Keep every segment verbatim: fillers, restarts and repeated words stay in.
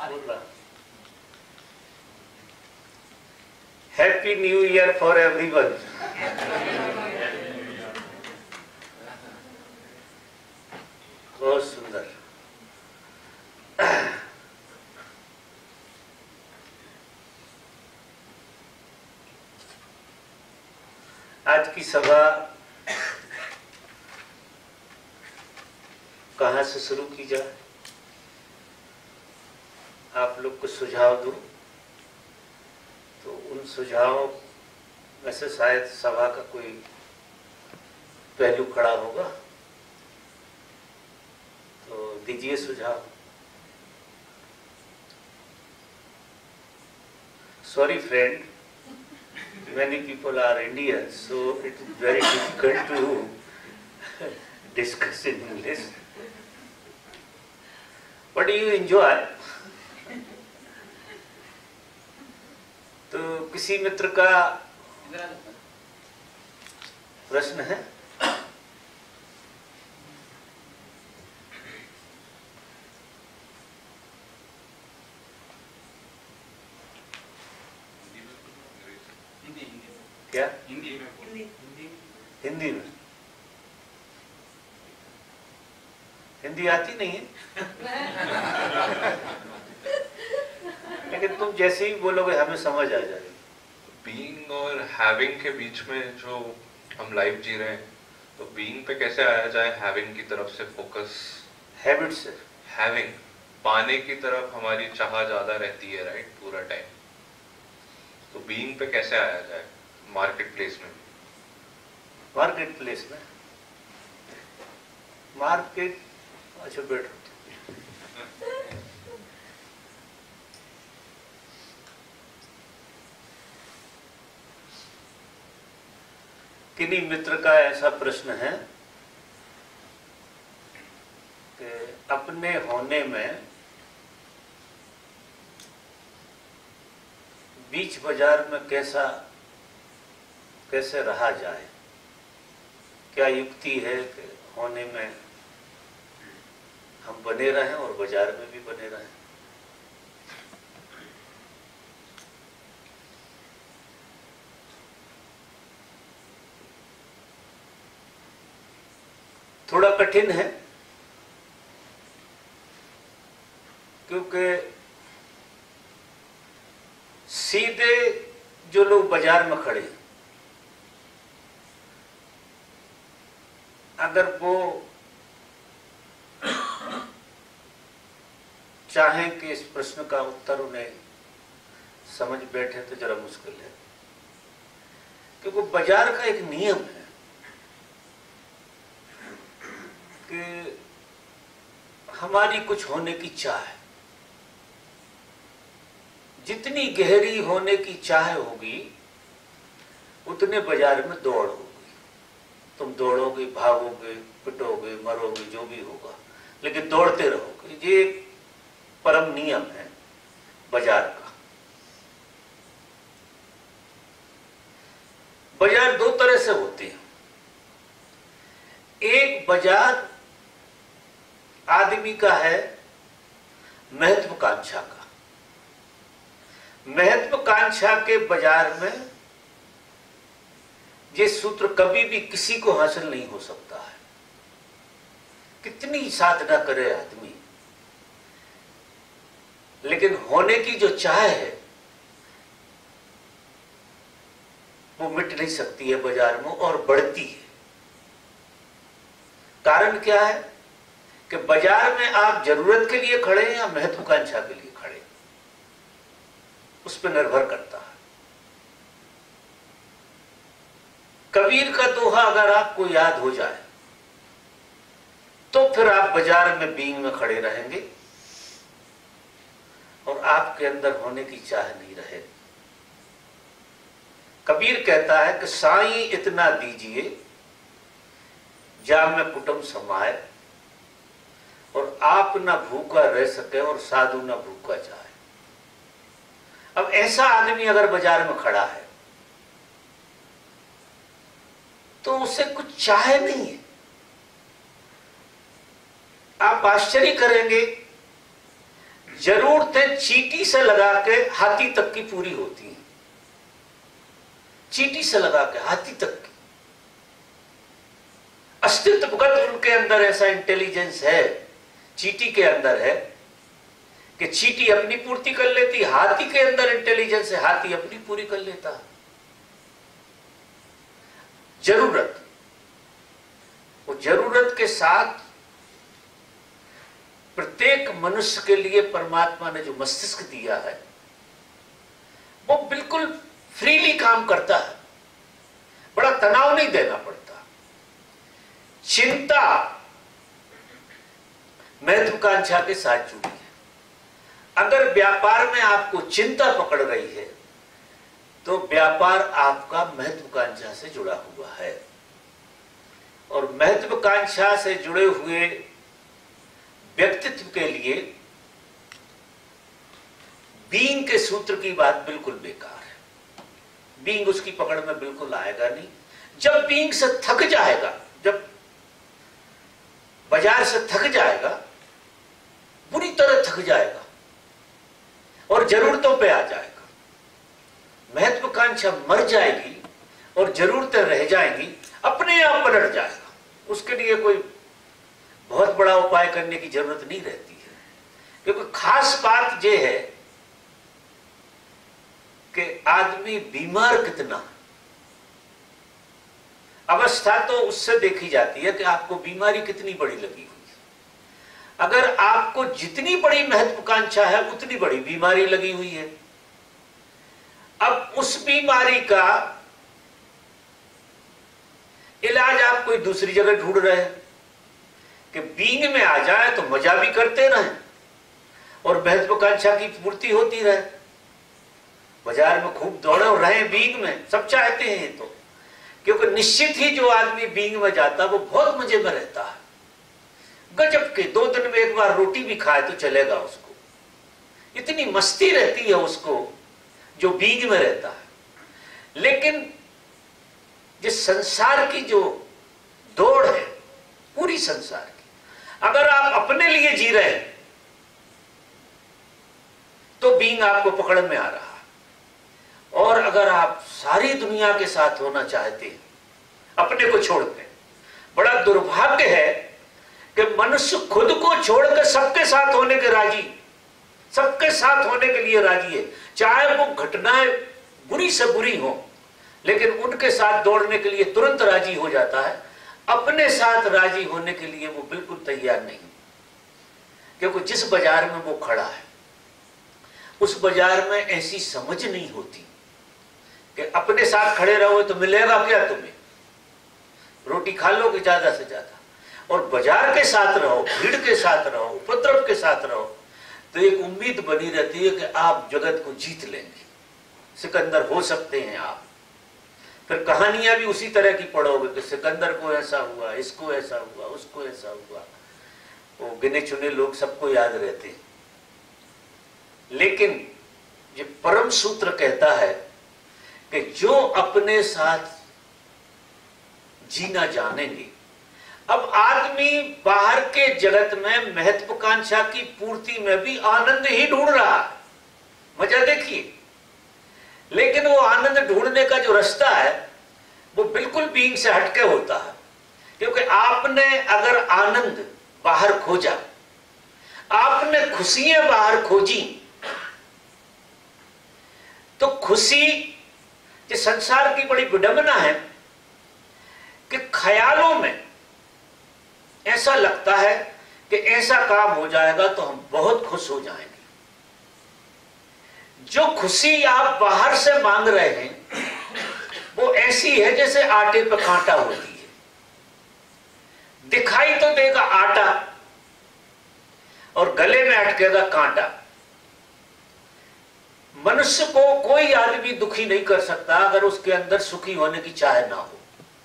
बोल रहा। Happy new year for everyone. बहुत सुंदर। आज की सभा कहाँ से शुरू की जाए? आप लोग को सुझाव दूं तो उन सुझावों में से शायद सभा का कोई पहलू खड़ा होगा, तो दीजिए सुझाव। Sorry friend, many people are Indian, so it is very difficult to discuss in English. What do you enjoy? तो किसी मित्र का प्रश्न है? क्या? हिंदी में। हिंदी हिंदी में हिंदी आती नहीं है लेकिन तुम जैसे ही बोलोगे हमें समझ आ जाएगी। बीइंग और हैविंग के बीच में जो हम लाइफ जी रहे हैं, तो बीइंग पे कैसे आया जाए हैविंग की तरफ से फोकस? हैबिट से हैविंग, पाने की तरफ हमारी चाह ज्यादा रहती है, राइट, पूरा टाइम। तो बीइंग पे कैसे आया जाए मार्केट प्लेस में? मार्केट प्लेस में मार्केट अच्छा बैठो। किन्हीं मित्र का ऐसा प्रश्न है कि अपने होने में बीच बाजार में कैसा कैसे रहा जाए? क्या युक्ति है कि होने में हम बने रहें और बाजार में भी बने रहें? थोड़ा कठिन है क्योंकि सीधे जो लोग बाजार में खड़े हैं, अगर वो चाहें कि इस प्रश्न का उत्तर उन्हें समझ बैठे तो जरा मुश्किल है, क्योंकि बाजार का एक नियम है कि हमारी कुछ होने की चाह है। जितनी गहरी होने की चाह होगी उतने बाजार में दौड़ होगी। तुम दौड़ोगे, भागोगे, पिटोगे, मरोगे, जो भी होगा, लेकिन दौड़ते रहोगे। ये एक परम नियम है बाजार का। बाजार दो तरह से होते हैं। एक बाजार आदमी का है महत्वाकांक्षा का। महत्वाकांक्षा के बाजार में ये सूत्र कभी भी किसी को हासिल नहीं हो सकता है। कितनी साधना करे आदमी, लेकिन होने की जो चाह है वो मिट नहीं सकती है बाजार में और बढ़ती है। कारण क्या है कि बाजार में आप जरूरत के लिए खड़े हैं या महत्वाकांक्षा के लिए खड़े, उस पर निर्भर करता है। कबीर का दोहा अगर आपको याद हो जाए तो फिर आप बाजार में बीइंग में खड़े रहेंगे और आपके अंदर होने की चाह नहीं रहेगी। कबीर कहता है कि साईं इतना दीजिए जा में कुटुंब समाए, और आप ना भूखा रह सके और साधु ना भूखा जाए। अब ऐसा आदमी अगर बाजार में खड़ा है तो उसे कुछ चाह नहीं है। आप आश्चर्य करेंगे, जरूरतें चींटी से लगा के हाथी तक की पूरी होती हैं। चींटी से लगा के हाथी तक की अस्तित्वगत उनके अंदर ऐसा इंटेलिजेंस है, चींटी के अंदर है कि चींटी अपनी पूर्ति कर लेती, हाथी के अंदर इंटेलिजेंस है, हाथी अपनी पूरी कर लेता है। जरूरत, वो जरूरत के साथ प्रत्येक मनुष्य के लिए परमात्मा ने जो मस्तिष्क दिया है वो बिल्कुल फ्रीली काम करता है, बड़ा तनाव नहीं देना पड़ता। चिंता महत्वाकांक्षा के साथ जुड़ी है। अगर व्यापार में आपको चिंता पकड़ रही है तो व्यापार आपका महत्वाकांक्षा से जुड़ा हुआ है, और महत्वाकांक्षा से जुड़े हुए व्यक्तित्व के लिए बीइंग के सूत्र की बात बिल्कुल बेकार है। बीइंग उसकी पकड़ में बिल्कुल आएगा नहीं। जब बीइंग से थक जाएगा, जब बाजार से थक जाएगा, बुरी तरह थक जाएगा और जरूरतों पे आ जाएगा, महत्वाकांक्षा मर जाएगी और जरूरतें रह जाएंगी, अपने आप पलट जाएगा। उसके लिए कोई बहुत बड़ा उपाय करने की जरूरत नहीं रहती है, क्योंकि खास बात यह है कि आदमी बीमार कितना, अवस्था तो उससे देखी जाती है कि आपको बीमारी कितनी बड़ी लगी हुई है। अगर आपको जितनी बड़ी महत्वाकांक्षा है उतनी बड़ी बीमारी लगी हुई है। अब उस बीमारी का इलाज आप कोई दूसरी जगह ढूंढ रहे हैं कि बीइंग में आ जाए तो मजा भी करते रहें और महत्वाकांक्षा की पूर्ति होती रहे। बाजार में खूब दौड़े और रहे बीइंग में, सब चाहते हैं तो, क्योंकि निश्चित ही जो आदमी बीइंग में जाता है वो बहुत मजे में रहता है। गजब के दो दिन में एक बार रोटी भी खाए तो चलेगा उसको, इतनी मस्ती रहती है उसको जो बीइंग में रहता है। लेकिन जिस संसार की जो दौड़ है पूरी संसार की, अगर आप अपने लिए जी रहे हैं तो बीइंग आपको पकड़ में आ रहा है, और अगर आप सारी दुनिया के साथ होना चाहते हैं अपने को छोड़कर, बड़ा दुर्भाग्य है कि मनुष्य खुद को छोड़कर सबके साथ होने के राजी, सबके साथ होने के लिए राजी है, चाहे वो घटनाएं बुरी से बुरी हो, लेकिन उनके साथ दौड़ने के लिए तुरंत राजी हो जाता है। अपने साथ राजी होने के लिए वो बिल्कुल तैयार नहीं, क्योंकि जिस बाजार में वो खड़ा है उस बाजार में ऐसी समझ नहीं होती कि अपने साथ खड़े रहो तो मिलेगा क्या तुम्हें, रोटी खा लोगे ज्यादा से ज्यादा, और बाजार के साथ रहो, भीड़ के साथ रहो, उपद्रव के साथ रहो, तो एक उम्मीद बनी रहती है कि आप जगत को जीत लेंगे, सिकंदर हो सकते हैं आप। फिर कहानियां भी उसी तरह की पढ़ोगे कि सिकंदर को ऐसा हुआ, इसको ऐसा हुआ, उसको ऐसा हुआ, वो गिने चुने लोग सबको याद रहते हैं। लेकिन ये परम सूत्र कहता है कि जो अपने साथ जीना जानेंगे, अब आदमी बाहर के जगत में महत्वाकांक्षा की पूर्ति में भी आनंद ही ढूंढ रहा है, मजा देखिए, लेकिन वो आनंद ढूंढने का जो रास्ता है वो बिल्कुल बीइंग से हटके होता है। क्योंकि आपने अगर आनंद बाहर खोजा, आपने खुशियां बाहर खोजी, तो खुशी ये संसार की बड़ी विडंबना है कि ख्यालों में ऐसा लगता है कि ऐसा काम हो जाएगा तो हम बहुत खुश हो जाएंगे। जो खुशी आप बाहर से मांग रहे हैं वो ऐसी है जैसे आटे पे कांटा होती है, दिखाई तो देगा आटा और गले में अटकेगा कांटा। मनुष्य को कोई आदमी दुखी नहीं कर सकता अगर उसके अंदर सुखी होने की चाह ना हो।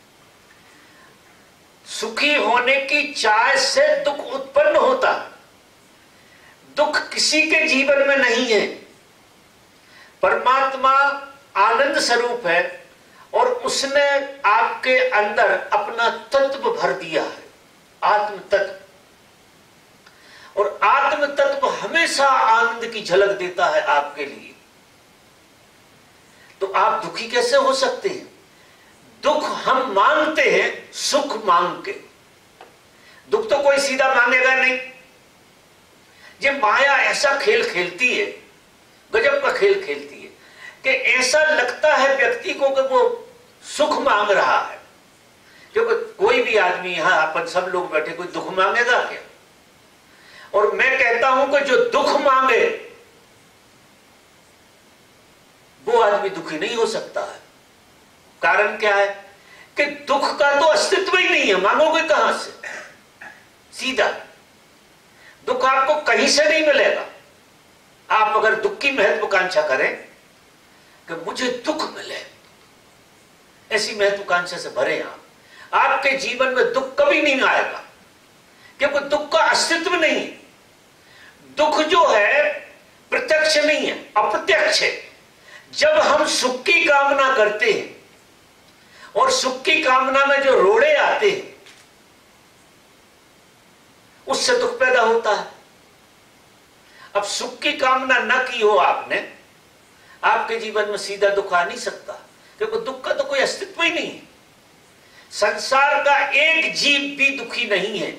सुखी होने की चाह से दुख उत्पन्न होता, दुख किसी के जीवन में नहीं है। परमात्मा आनंद स्वरूप है और उसने आपके अंदर अपना तत्व भर दिया है, आत्म तत्व, और आत्म तत्व हमें हमेशा आनंद की झलक देता है आपके लिए, तो आप दुखी कैसे हो सकते हैं? दुख हम मांगते हैं सुख मांग के। दुख तो कोई सीधा मांगेगा नहीं। ये माया ऐसा खेल खेलती है, गजब का खेल खेलती है कि ऐसा लगता है व्यक्ति को कि वो सुख मांग रहा है। क्योंकि कोई भी आदमी, यहां अपन सब लोग बैठे, कोई दुख मांगेगा क्या? और मैं कहता हूं कि जो दुख मांगे वो आदमी दुखी नहीं हो सकता है। कारण क्या है कि दुख का तो अस्तित्व ही नहीं है, मांगोगे कहां से? सीधा दुख आपको कहीं से नहीं मिलेगा। आप अगर दुख की महत्वाकांक्षा करें कि मुझे दुख मिले, ऐसी महत्वाकांक्षा से भरे आप, आपके जीवन में दुख कभी नहीं आएगा, क्योंकि दुख का अस्तित्व नहीं है। दुख जो है प्रत्यक्ष नहीं है, अप्रत्यक्ष है। जब हम सुख की कामना करते हैं और सुख की कामना में जो रोड़े आते हैं, उससे दुख पैदा होता है। अब सुख की कामना न की हो आपने, आपके जीवन में सीधा दुख आ नहीं सकता, क्योंकि दुख का तो कोई अस्तित्व ही नहीं है। संसार का एक जीव भी दुखी नहीं है,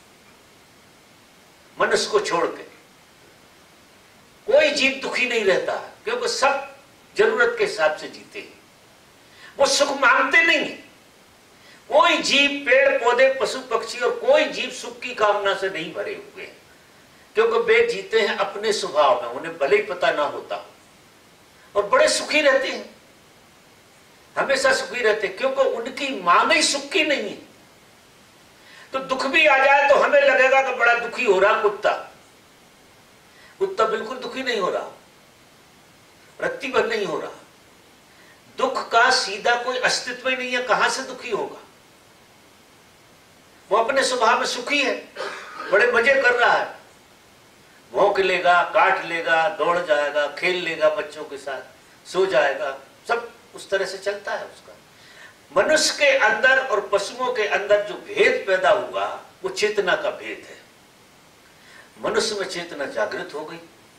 मनुष्य को छोड़ के कोई जीव दुखी नहीं रहता, क्योंकि सब जरूरत के हिसाब से जीते हैं। वो सुख मांगते नहीं है। कोई जीव, पेड़ पौधे, पशु पक्षी और कोई जीव सुख की कामना से नहीं भरे हुए हैं, क्योंकि वे जीते हैं अपने स्वभाव में, उन्हें भले ही पता ना होता, और बड़े सुखी रहते हैं, हमेशा सुखी रहते हैं, क्योंकि उनकी मांग ही सुख की नहीं है। तो दुख भी आ जाए तो हमें लगेगा कि बड़ा दुखी हो रहा कुत्ता। कुत्ता बिल्कुल दुखी नहीं हो रहा, रत्ती भर नहीं हो रहा। दुख का सीधा कोई अस्तित्व ही नहीं है, कहां से दुखी होगा? वो अपने स्वभाव में सुखी है, बड़े मजे कर रहा है, भौंक लेगा, काट लेगा, दौड़ जाएगा, खेल लेगा बच्चों के साथ, सो जाएगा, सब उस तरह से चलता है उसका। मनुष्य के अंदर और पशुओं के अंदर जो भेद पैदा हुआ वो चेतना का भेद है। मनुष्य में चेतना जागृत हो गई।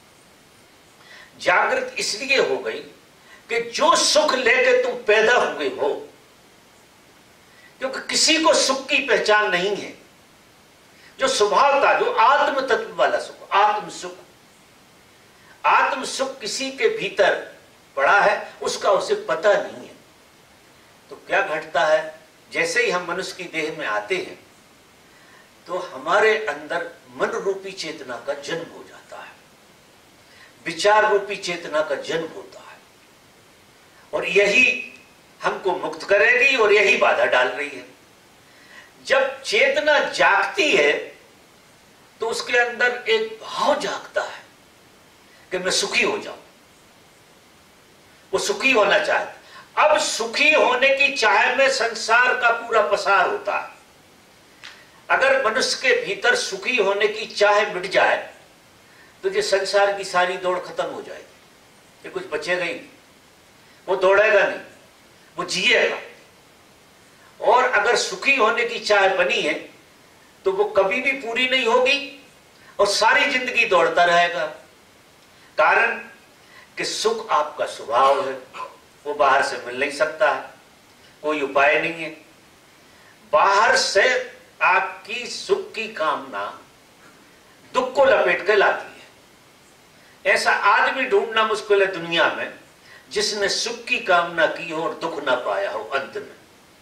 जागृत इसलिए हो गई कि जो सुख लेके तुम पैदा हुए हो, क्योंकि किसी को सुख की पहचान नहीं है। जो स्वभाव था, जो आत्म तत्व वाला सुख, आत्म सुख, आत्म सुख किसी के भीतर पड़ा है, उसका उसे पता नहीं है। तो क्या घटता है, जैसे ही हम मनुष्य की देह में आते हैं तो हमारे अंदर मन रूपी चेतना का जन्म हो जाता है, विचार रूपी चेतना का जन्म होता है, और यही हमको मुक्त करेगी और यही बाधा डाल रही है। जब चेतना जागती है तो उसके अंदर एक भाव जागता है कि मैं सुखी हो जाऊं। वो सुखी होना चाहता। अब सुखी होने की चाह में संसार का पूरा पसार होता है। अगर मनुष्य के भीतर सुखी होने की चाह मिट जाए तो ये संसार की सारी दौड़ खत्म हो जाएगी, ये कुछ बचेगा ही नहीं। वो दौड़ेगा नहीं, वो जिएगा। और अगर सुखी होने की चाह बनी है तो वो कभी भी पूरी नहीं होगी और सारी जिंदगी दौड़ता रहेगा। कारण कि सुख आपका स्वभाव है, वो बाहर से मिल नहीं सकता है, कोई उपाय नहीं है। बाहर से आपकी सुख की कामना दुख को लपेट के लाती है। ऐसा आदमी ढूंढना मुश्किल है दुनिया में जिसने सुख की कामना की हो और दुख ना पाया हो अंत में।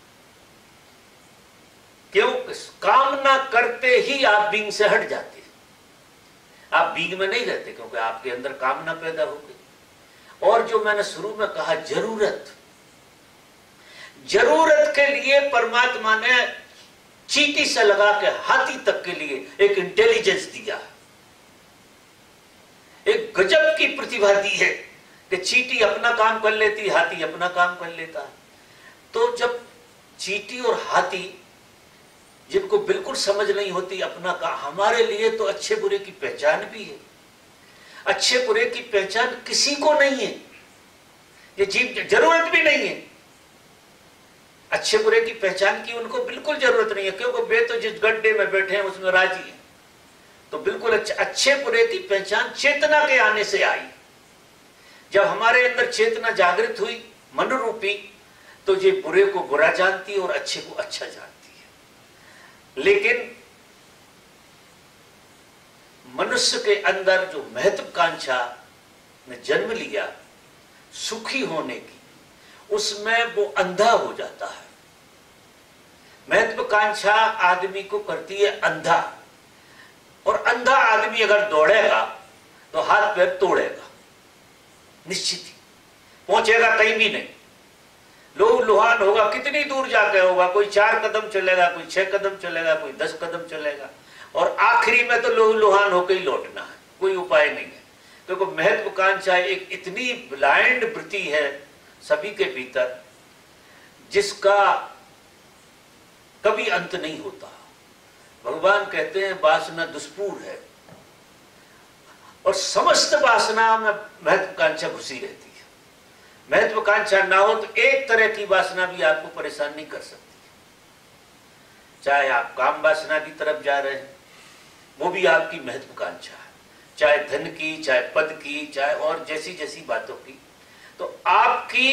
क्यों? कामना करते ही आप बींग से हट जाते हैं, आप बींग में नहीं रहते, क्योंकि आपके अंदर कामना पैदा हो गई। और जो मैंने शुरू में कहा, जरूरत, जरूरत के लिए परमात्मा ने चींटी से लगा के हाथी तक के लिए एक इंटेलिजेंस दिया, एक गजब की प्रतिभा दी है कि चींटी अपना काम कर लेती, हाथी अपना काम कर लेता है। तो जब चींटी और हाथी, जिनको बिल्कुल समझ नहीं होती अपना काम, हमारे लिए तो अच्छे बुरे की पहचान भी है। अच्छे बुरे की पहचान किसी को नहीं है, ये जीव जरूरत भी नहीं है। अच्छे बुरे की पहचान की उनको बिल्कुल जरूरत नहीं है, क्योंकि वे तो जिस गड्ढे में बैठे हैं उसमें राजी है। तो बिल्कुल अच्छे, अच्छे बुरे की पहचान चेतना के आने से आई। जब हमारे अंदर चेतना जागृत हुई मन रूपी, तो ये बुरे को बुरा जानती है और अच्छे को अच्छा जानती है। लेकिन मनुष्य के अंदर जो महत्वाकांक्षा ने जन्म लिया सुखी होने की, उसमें वो अंधा हो जाता है। महत्वाकांक्षा आदमी को करती है अंधा, और अंधा आदमी अगर दौड़ेगा तो हाथ पैर तोड़ेगा, निश्चित ही पहुंचेगा कहीं भी नहीं। लोग लुहान होगा, कितनी दूर जाके होगा, कोई चार कदम चलेगा, कोई छह कदम चलेगा, कोई दस कदम चलेगा, और आखिरी में तो लोग लुहान होकर ही लौटना है, कोई उपाय नहीं है। क्योंकि तो महत्वाकांक्षा एक इतनी ब्लाइंड वृत्ति है सभी के भीतर, जिसका कभी अंत नहीं होता। भगवान कहते हैं वासना दुष्पूर है, और समस्त वासना में महत्वाकांक्षा घुसी रहती है। महत्वाकांक्षा ना हो तो एक तरह की वासना भी आपको परेशान नहीं कर सकती। चाहे आप काम वासना की तरफ जा रहे हैं, वो भी आपकी महत्वाकांक्षा है, चाहे धन की, चाहे पद की, चाहे और जैसी जैसी बातों की। तो आपकी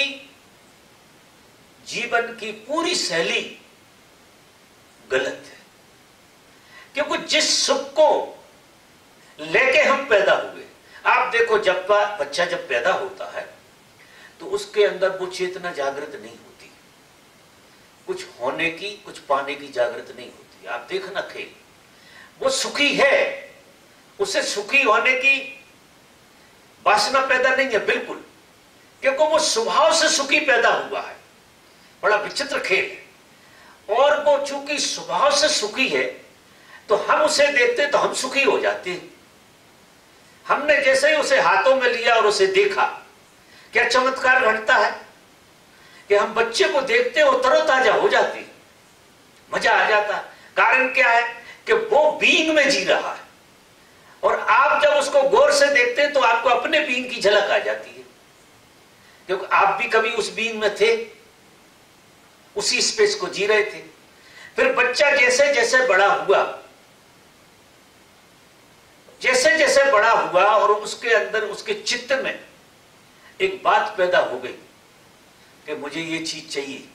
जीवन की पूरी शैली गलत है, क्योंकि जिस सुख को लेके हम पैदा हुए, आप देखो जब बच्चा जब पैदा होता है तो उसके अंदर वो चेतना जागृत नहीं होती, कुछ होने की, कुछ पाने की जागृत नहीं होती। आप देखना खेल, वो सुखी है, उसे सुखी होने की वासना पैदा नहीं है बिल्कुल, क्योंकि वो स्वभाव से सुखी पैदा हुआ है। बड़ा विचित्र खेल है। और वो चूंकि स्वभाव से सुखी है तो हम उसे देखते तो हम सुखी हो जाते हैं। हमने जैसे ही उसे हाथों में लिया और उसे देखा, क्या चमत्कार घटता है कि हम बच्चे को देखते और तरोताजा हो जाते, मजा आ जाता। कारण क्या है कि वो बीइंग में जी रहा है, और आप जब उसको गौर से देखते हैं तो आपको अपने बीइंग की झलक आ जाती है, क्योंकि आप भी कभी उस बीइंग में थे, उसी स्पेस को जी रहे थे। फिर बच्चा जैसे जैसे बड़ा हुआ, जैसे जैसे बड़ा हुआ और उसके अंदर, उसके चित्त में एक बात पैदा हो गई कि मुझे ये चीज चाहिए।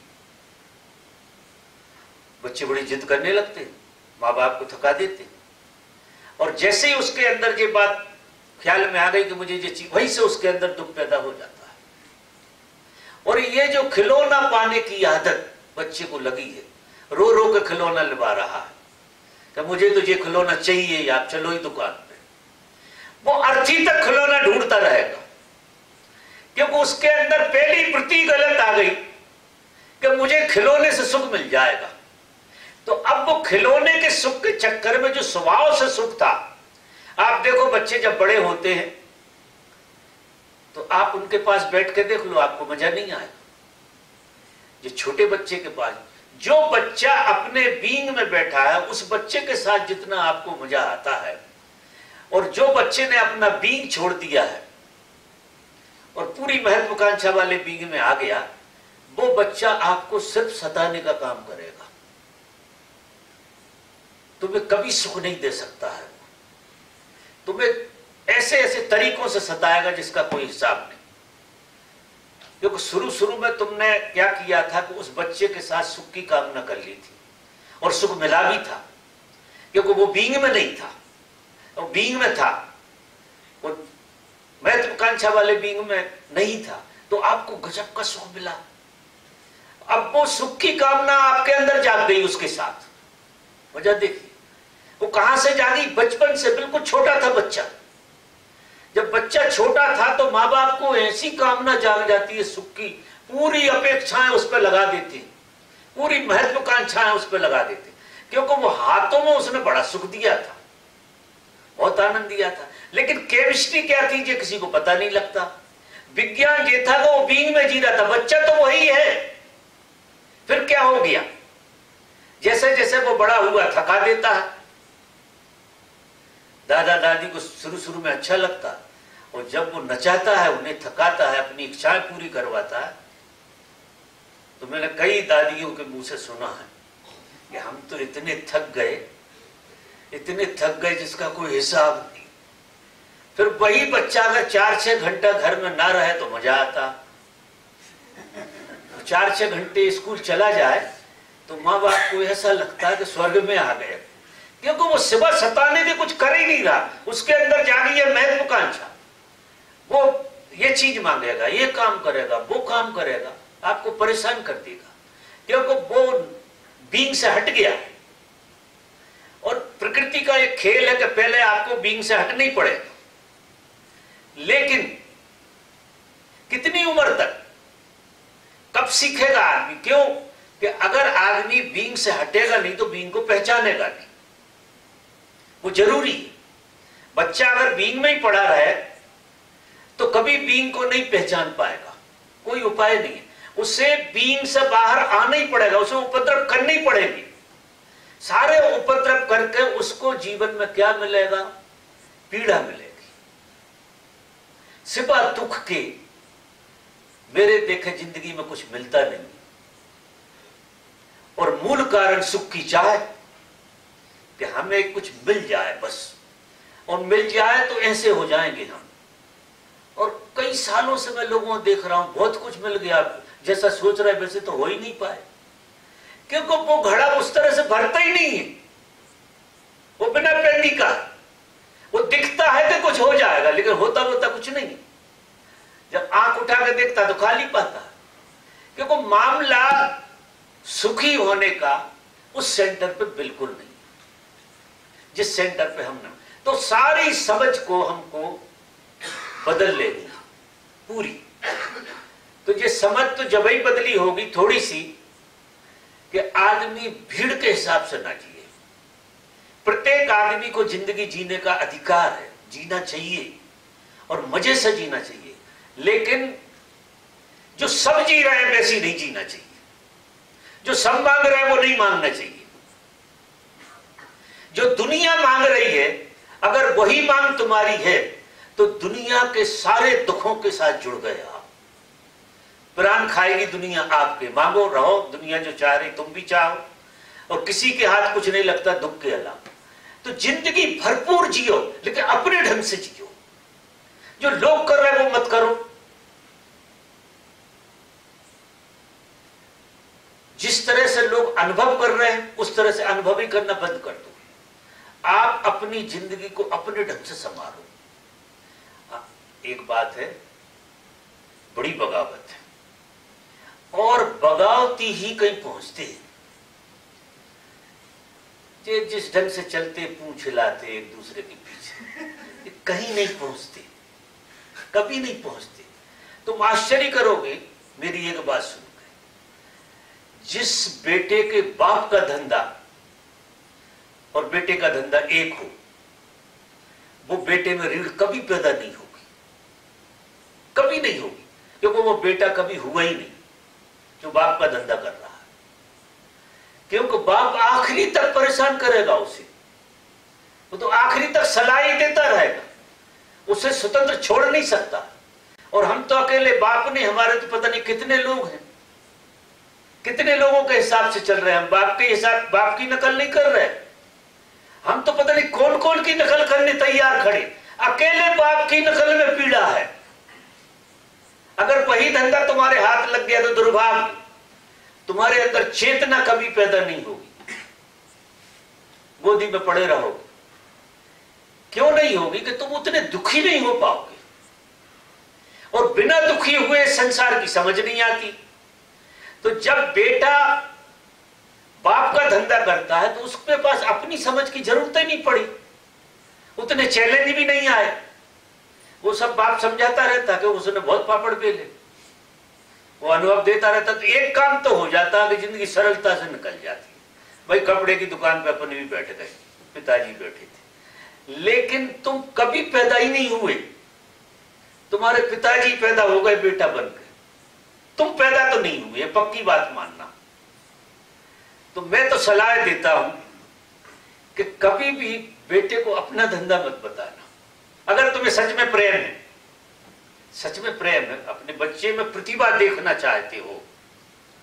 बच्चे बड़ी जिद करने लगते, माँ बाप को थका देते, और जैसे ही उसके अंदर ये बात ख्याल में आ गई कि मुझे ये चीज, वहीं से उसके अंदर दुख पैदा हो जाता है। और ये जो खिलौना पाने की आदत बच्चे को लगी है, रो रो के खिलौना लगा रहा है कि मुझे तो ये खिलौना चाहिए, आप चलो ही दुकान पे। वो अर्थी तक खिलौना ढूंढता रहेगा, क्योंकि उसके अंदर पहली वृत्ति गलत आ गई कि मुझे खिलौने से सुख मिल जाएगा। तो अब वो खिलौने के सुख के चक्कर में जो स्वभाव से सुख था, आप देखो बच्चे जब बड़े होते हैं तो आप उनके पास बैठ के देख लो, आपको मजा नहीं आएगा। जो छोटे बच्चे के पास, जो बच्चा अपने बीइंग में बैठा है, उस बच्चे के साथ जितना आपको मजा आता है, और जो बच्चे ने अपना बीइंग छोड़ दिया है और पूरी महत्वाकांक्षा वाले बीइंग में आ गया, वो बच्चा आपको सिर्फ सताने का काम करेगा, तुम्हें कभी सुख नहीं दे सकता है। तुम्हें ऐसे ऐसे तरीकों से सताएगा जिसका कोई हिसाब नहीं। क्योंकि शुरू शुरू में तुमने क्या किया था कि उस बच्चे के साथ सुख की कामना कर ली थी, और सुख मिला भी था, क्योंकि वो बीइंग में नहीं था, वो बीइंग में था, वो महत्वाकांक्षा वाले बीइंग में नहीं था, तो आपको गजब का सुख मिला। अब वो सुख की कामना आपके अंदर जाग गई उसके साथ। वजह देखिए वो कहां से जागी, बचपन से। बिल्कुल छोटा था बच्चा, जब बच्चा छोटा था तो माँ बाप को ऐसी कामना जाग जाती है सुख की, पूरी अपेक्षाएं उस पर लगा देती, पूरी महत्वाकांक्षाएं उस पर लगा देते, क्योंकि वो हाथों में उसने बड़ा सुख दिया था, बहुत आनंद दिया था। लेकिन केमिस्ट्री क्या थी ये किसी को पता नहीं लगता। विज्ञान ये था कि वो बीइंग में जी रहा था, बच्चा तो वही है। फिर क्या हो गया, जैसे जैसे वो बड़ा हुआ थका देता है। दादा दादी को शुरू शुरू में अच्छा लगता, और जब वो नचाता है, उन्हें थकाता है, अपनी इच्छाएं पूरी करवाता है, तो मैंने कई दादियों के मुंह से सुना है कि हम तो इतने थक गए इतने थक गए जिसका कोई हिसाब नहीं। फिर वही बच्चा अगर चार छह घंटा घर में ना रहे तो मजा आता, चार छह घंटे स्कूल चला जाए तो माँ बाप को ऐसा लगता है कि स्वर्ग में आ गए, क्योंकि वो सुबह सताने के कुछ कर ही नहीं रहा, उसके अंदर जागी है महत्वाकांक्षा, वो ये चीज मांगेगा, ये काम करेगा, वो काम करेगा, आपको परेशान कर देगा, क्योंकि वो बीइंग से हट गया है। और प्रकृति का एक खेल है कि पहले आपको बीइंग से हटना ही पड़ेगा, लेकिन कितनी उम्र तक, कब सीखेगा आदमी? क्यों कि अगर आदमी बीइंग से हटेगा नहीं तो बीइंग को पहचानेगा नहीं, वो जरूरी है। बच्चा अगर बीइंग में ही पड़ा रहे तो कभी बीइंग को नहीं पहचान पाएगा, कोई उपाय नहीं है, उसे बीइंग से बाहर आना ही पड़ेगा, उसे उपद्रव करनी पड़ेगी। सारे उपद्रव करके उसको जीवन में क्या मिलेगा? पीड़ा मिलेगी, सिवा दुख के मेरे देखे जिंदगी में कुछ मिलता नहीं। और मूल कारण सुख की चाह कि हमें कुछ मिल जाए बस, और मिल जाए तो ऐसे हो जाएंगे हम। और कई सालों से मैं लोगों को देख रहा हूं, बहुत कुछ मिल गया, जैसा सोच रहे वैसे तो हो ही नहीं पाए, क्योंकि वो घड़ा उस तरह से भरता ही नहीं है, वो बिना पेंडी का, वो दिखता है कि कुछ हो जाएगा लेकिन होता होता कुछ नहीं। जब आंख उठा के देखता तो खाली पाता, क्योंकि मामला सुखी होने का उस सेंटर पे बिल्कुल नहीं, जिस सेंटर पे हम ना, तो सारी समझ को हमको बदल लेनी पूरी। तो ये समझ तो जब ही बदली होगी थोड़ी सी कि आदमी भीड़ के हिसाब से ना जिए। प्रत्येक आदमी को जिंदगी जीने का अधिकार है, जीना चाहिए और मजे से जीना चाहिए, लेकिन जो सब जी रहे हैं वैसी नहीं जीना चाहिए, जो सब मांग रहे हैं वो नहीं मांगना चाहिए। जो दुनिया मांग रही है अगर वही मांग तुम्हारी है तो दुनिया के सारे दुखों के साथ जुड़ गए आप। प्राण खाएगी दुनिया आपके, मांगो रहो, दुनिया जो चाह रही तुम भी चाहो, और किसी के हाथ कुछ नहीं लगता दुख के अलावा। तो जिंदगी भरपूर जियो लेकिन अपने ढंग से जियो, जो लोग कर रहे हैं वो मत करो। जिस तरह से लोग अनुभव कर रहे हैं उस तरह से अनुभव ही करना बंद कर दो। आप अपनी जिंदगी को अपने ढंग से संभालो। एक बात है, बड़ी बगावत है, और बगावती ही कहीं पहुंचते हैं। जे जिस ढंग से चलते पूंछ हिलाते एक दूसरे के पीछे, कहीं नहीं पहुंचते, कभी नहीं पहुंचते। तुम आश्चर्य करोगे मेरी एक बात सुन के, जिस बेटे के बाप का धंधा और बेटे का धंधा एक हो, वो बेटे में रीढ़ कभी पैदा नहीं होगी, कभी नहीं होगी, क्योंकि वो बेटा कभी हुआ ही नहीं जो बाप का धंधा कर रहा है। क्योंकि बाप आखिरी तक परेशान करेगा उसे, वो तो आखिरी तक सलाह ही देता रहेगा, उसे स्वतंत्र छोड़ नहीं सकता। और हम तो अकेले बाप नहीं, हमारे तो पता नहीं कितने लोग हैं, कितने लोगों के हिसाब से चल रहे हैं। हम बाप के हिसाब, बाप की नकल नहीं कर रहे, हम तो पता नहीं कौन कौन की नकल करने तैयार खड़े। अकेले बाप की नकल में पीड़ा है। अगर वही धंधा तुम्हारे हाथ लग गया तो दुर्भाग्य, तुम्हारे अंदर चेतना कभी पैदा नहीं होगी, गोदी में पड़े रहोगे। क्यों नहीं होगी? कि तुम उतने दुखी नहीं हो पाओगे, और बिना दुखी हुए संसार की समझ नहीं आती। तो जब बेटा बाप का धंधा करता है तो उसके पास अपनी समझ की जरूरत ही नहीं पड़ी, उतने चैलेंज भी नहीं आए। वो सब बाप समझाता रहता कि उसने बहुत पापड़ बेले, वो अनुभव देता रहता, तो एक काम तो हो जाता कि जिंदगी सरलता से निकल जाती। भाई कपड़े की दुकान पे अपन भी बैठ गए, पिताजी बैठे थे, लेकिन तुम कभी पैदा ही नहीं हुए, तुम्हारे पिताजी पैदा हो गए बेटा बन गए, तुम पैदा तो नहीं हुए, पक्की बात मानना। तो मैं तो सलाह देता हूं कि कभी भी बेटे को अपना धंधा मत बताना। अगर तुम्हें सच में प्रेम है, सच में प्रेम है, अपने बच्चे में प्रतिभा देखना चाहते हो,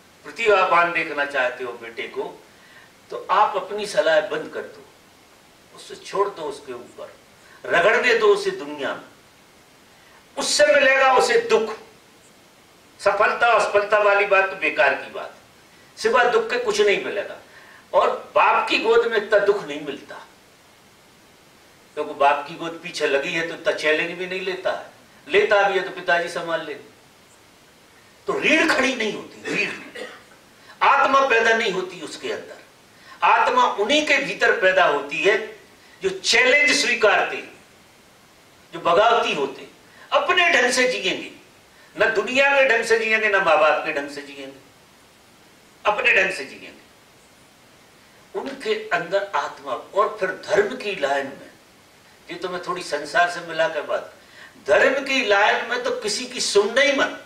प्रतिभावान देखना चाहते हो बेटे को, तो आप अपनी सलाह बंद कर दो, उससे छोड़ दो, उसके ऊपर रगड़ने दो उसे दुनिया में, उससे मिलेगा उसे दुख। सफलता असफलता वाली बात तो बेकार की बात, सिवाय दुख के कुछ नहीं मिलेगा। और बाप की गोद में इतना दुख नहीं मिलता, क्योंकि तो बाप की गोद पीछे लगी है तो इतना चैलेंज भी नहीं लेता है, लेता भी है तो पिताजी संभाल लेते। तो रीढ़ खड़ी नहीं होती, रीढ़ आत्मा पैदा नहीं होती उसके अंदर। आत्मा उन्हीं के भीतर पैदा होती है जो चैलेंज स्वीकारते, जो बगावती होते, अपने ढंग से जिएंगे, न दुनिया के ढंग से जिएंगे न माँ बाप के ढंग से जिएंगे, अपने ढंग से जिएंगे। उनके अंदर आत्मा। और फिर धर्म की लाइन में, ये तो मैं थोड़ी संसार से मिला के बात, धर्म की लाइन में तो किसी की सुनना ही मत।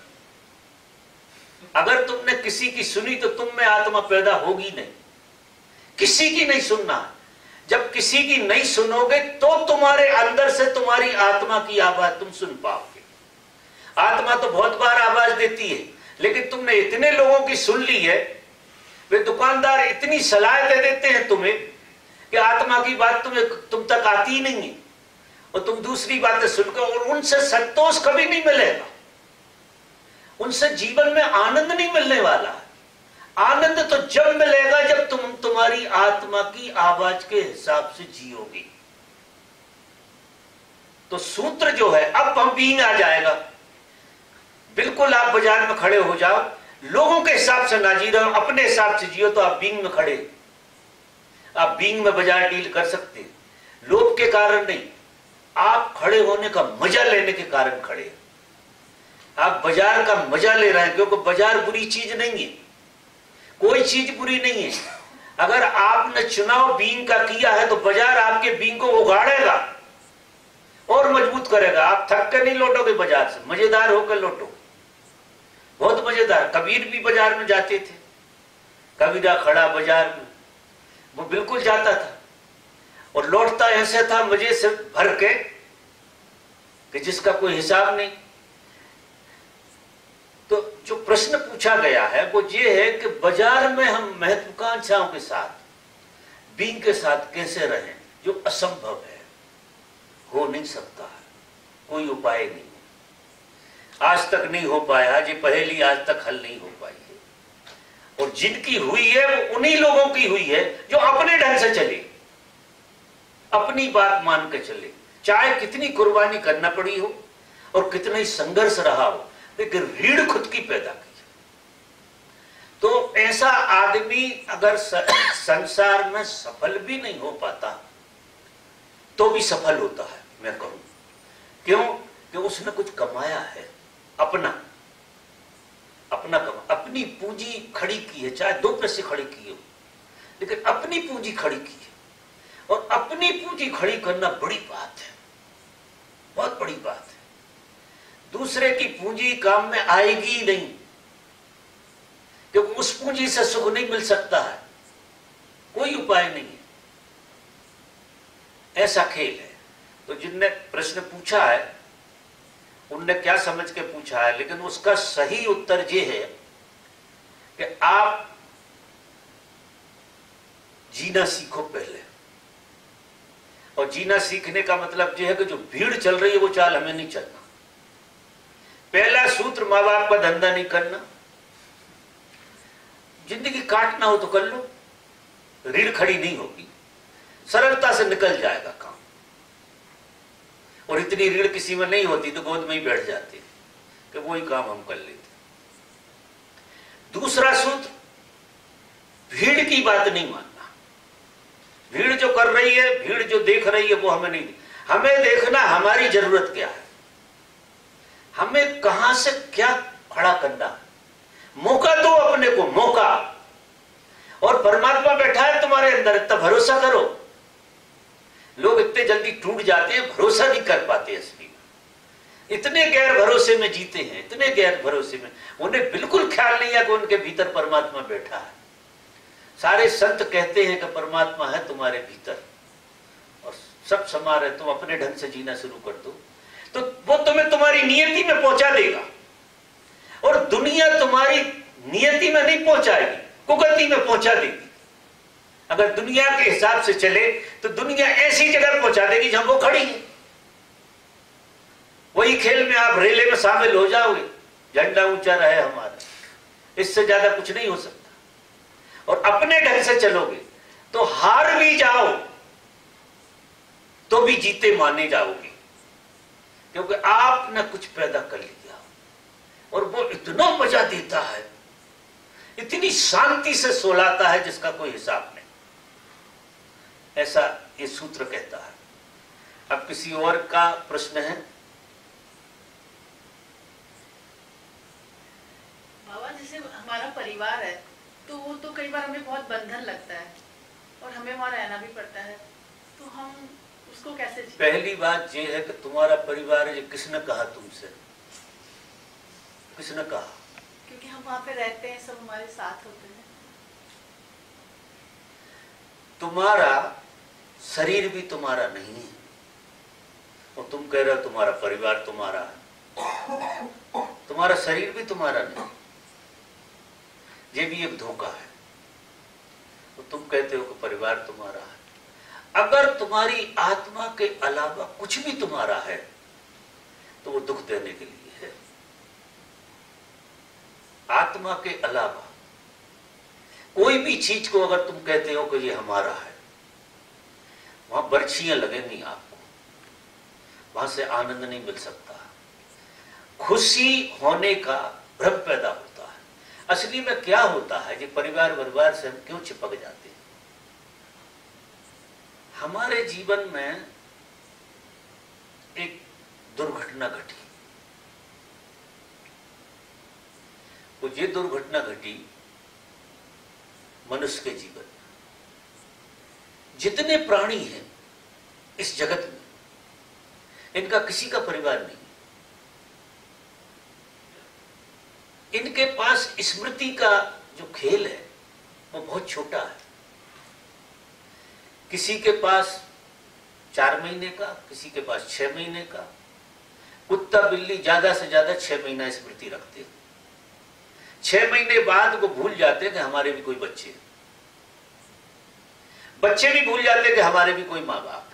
अगर तुमने किसी की सुनी तो तुम में आत्मा पैदा होगी नहीं, किसी की नहीं सुनना। जब किसी की नहीं सुनोगे तो तुम्हारे अंदर से तुम्हारी आत्मा की आवाज तुम सुन पाओगे। आत्मा तो बहुत बार आवाज देती है, लेकिन तुमने इतने लोगों की सुन ली है, वे दुकानदार इतनी सलाह दे देते हैं तुम्हें कि आत्मा की बात तुम्हें तुम तक आती ही नहीं है, और तुम दूसरी बातें सुनकर, और उनसे संतोष कभी नहीं मिलेगा, उनसे जीवन में आनंद नहीं मिलने वाला। आनंद तो जब मिलेगा जब तुम तुम्हारी आत्मा की आवाज के हिसाब से जियोगे। तो सूत्र जो है, अब पंपिंग आ जाएगा। बिल्कुल आप बाजार में खड़े हो जाओ, लोगों के हिसाब से ना जी रहे हो, अपने हिसाब से जियो, तो आप बीइंग में खड़े, आप बीइंग में बाजार डील कर सकते हैं। लोभ के कारण नहीं, आप खड़े होने का मजा लेने के कारण खड़े। आप बाजार का मजा ले रहे हैं, क्योंकि बाजार बुरी चीज नहीं है, कोई चीज बुरी नहीं है। अगर आपने चुनाव बीइंग का किया है तो बाजार आपके बीइंग को उगाड़ेगा और मजबूत करेगा। आप थक के नहीं लौटोगे बाजार से, मजेदार होकर लौटो, बहुत मजेदार। कबीर भी बाजार में जाते थे, कबीरा खड़ा बाजार में, वो बिल्कुल जाता था और लौटता ऐसे था मजे से भर के कि जिसका कोई हिसाब नहीं। तो जो प्रश्न पूछा गया है वो ये है कि बाजार में हम महत्वाकांक्षाओं के साथ, बीइंग के साथ कैसे रहें, जो असंभव है, हो नहीं सकता है, कोई उपाय नहीं, आज तक नहीं हो पाया। ये पहेली आज तक हल नहीं हो पाई है, और जिनकी हुई है वो उन्हीं लोगों की हुई है जो अपने ढंग से चले, अपनी बात मान के चले, चाहे कितनी कुर्बानी करना पड़ी हो और कितना ही संघर्ष रहा हो, लेकिन रीढ़ खुद की पैदा की। तो ऐसा आदमी अगर संसार में सफल भी नहीं हो पाता तो भी सफल होता है, मैं कहूं। क्यों? कि उसने कुछ कमाया है, अपना अपना कमा, अपनी पूंजी खड़ी की है, चाहे दो पैसे खड़ी की हो, लेकिन अपनी पूंजी खड़ी की है। और अपनी पूंजी खड़ी करना बड़ी बात है, बहुत बड़ी बात है। दूसरे की पूंजी काम में आएगी ही नहीं, क्योंकि उस पूंजी से सुख नहीं मिल सकता है, कोई उपाय नहीं है। ऐसा खेल है। तो जिनने प्रश्न पूछा है उनने क्या समझ के पूछा है, लेकिन उसका सही उत्तर ये है कि आप जीना सीखो पहले। और जीना सीखने का मतलब यह है कि जो भीड़ चल रही है वो चाल हमें नहीं चलना। पहला सूत्र, माँ बाप का धंधा नहीं करना। जिंदगी काटना हो तो कर लो, रीढ़ खड़ी नहीं होगी, सरलता से निकल जाएगा काम। और इतनी रीढ़ किसी में नहीं होती तो गोद में ही बैठ जाते कि वही काम हम कर लेते। दूसरा सूत्र, भीड़ की बात नहीं मानना। भीड़ जो कर रही है, भीड़ जो देख रही है, वो हमें नहीं, हमें देखना हमारी जरूरत क्या है, हमें कहां से क्या खड़ा करना है। मौका दो अपने को, मौका। और परमात्मा बैठा है तुम्हारे अंदर, इतना भरोसा करो। लोग इतने जल्दी टूट जाते हैं, भरोसा नहीं कर पाते असली में। इतने गैर भरोसे में जीते हैं, इतने गैर भरोसे में, उन्हें बिल्कुल ख्याल नहीं है कि उनके भीतर परमात्मा बैठा है। सारे संत कहते हैं कि परमात्मा है तुम्हारे भीतर और सब समा रहे, तुम अपने ढंग से जीना शुरू कर दो तो वो तुम्हें तुम्हारी नियति में पहुंचा देगा। और दुनिया तुम्हारी नियति में नहीं पहुंचाएगी, कुगति में पहुंचा देगी। अगर दुनिया के हिसाब से चले तो दुनिया ऐसी जगह पहुंचा देगी जहां वो खड़ी है। वही खेल में आप रेले में शामिल हो जाओगे, झंडा ऊंचा रहे हमारा, इससे ज्यादा कुछ नहीं हो सकता। और अपने ढंग से चलोगे तो हार भी जाओ तो भी जीते माने जाओगे, क्योंकि आपने कुछ पैदा कर लिया और वो इतना मजा देता है, इतनी शांति से सोलाता है जिसका कोई हिसाब नहीं। ऐसा ये सूत्र कहता है। अब किसी और का प्रश्न है? बाबा, जैसे हमारा परिवार है तो वो तो कई बार हमें बहुत बंधन लगता है और हमें वहां रहना भी पड़ता है, तो हम उसको कैसे जी? पहली बात यह है कि तुम्हारा परिवार है, किसने कहा तुमसे? किसने कहा? क्योंकि हम वहां पे रहते हैं, सब हमारे साथ होते हैं। तुम्हारा शरीर भी तुम्हारा नहीं है और तुम कह रहे हो तुम्हारा परिवार तुम्हारा है। तुम्हारा शरीर भी तुम्हारा नहीं, ये भी एक धोखा है। तो तुम कहते हो कि परिवार तुम्हारा है। अगर तुम्हारी आत्मा के अलावा कुछ भी तुम्हारा है तो वो दुख देने के लिए है। आत्मा के अलावा कोई भी चीज को अगर तुम कहते हो कि ये हमारा है, वहां बर्छियां लगेंगी आपको, वहां से आनंद नहीं मिल सकता, खुशी होने का भ्रम पैदा होता है। असली में क्या होता है, ये परिवार परिवार से हम क्यों चिपक जाते हैं? हमारे जीवन में एक दुर्घटना घटी, वो ये दुर्घटना घटी मनुष्य के जीवन में। जितने प्राणी हैं इस जगत में, इनका किसी का परिवार नहीं। इनके पास स्मृति का जो खेल है वो बहुत छोटा है। किसी के पास चार महीने का, किसी के पास छह महीने का। कुत्ता बिल्ली ज्यादा से ज्यादा छह महीना स्मृति रखते हैं। छह महीने बाद वो भूल जाते हैं कि हमारे भी कोई बच्चे हैं। बच्चे भी भूल जाते हैं कि हमारे भी कोई मां बाप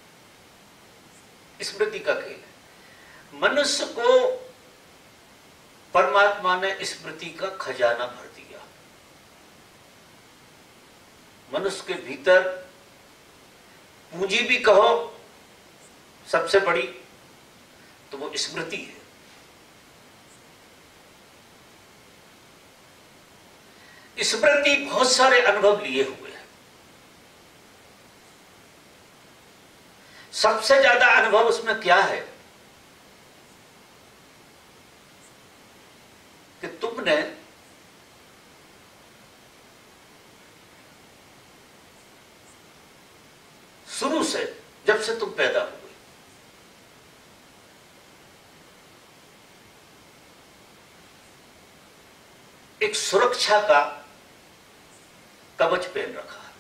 है। स्मृति का खेल है। मनुष्य को परमात्मा ने स्मृति का खजाना भर दिया। मनुष्य के भीतर पूंजी भी कहो सबसे बड़ी तो वो स्मृति है। स्मृति बहुत सारे अनुभव लिए हुए हैं। सबसे ज्यादा अनुभव उसमें क्या है कि तुमने शुरू से, जब से तुम पैदा हुए, एक सुरक्षा का कवच पहन रखा है।